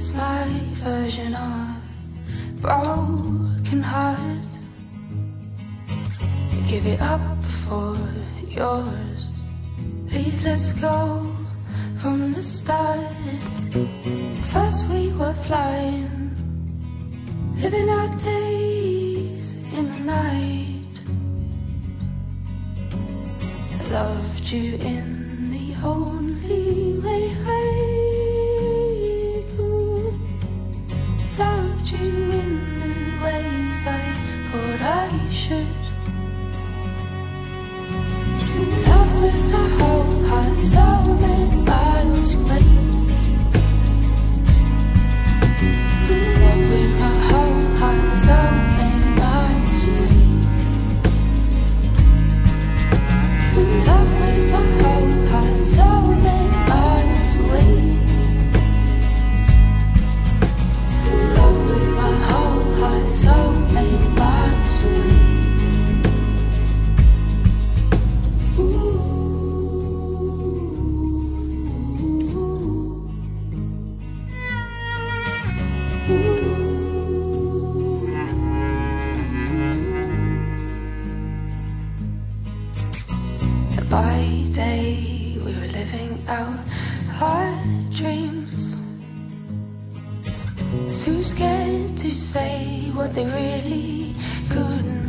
is my version of broken heart. Give it up for yours. Please let's go from the start. First we were flying, living our days in the night. I loved you in the only way I could. Loved you in the ways I thought I should. Love with my whole heart, so many miles away. Love with my whole heart, so many miles away. Love with my whole heart, so many miles away. Love with my whole heart, so many miles away. By day we were living out our dreams, too scared to say what they really couldn't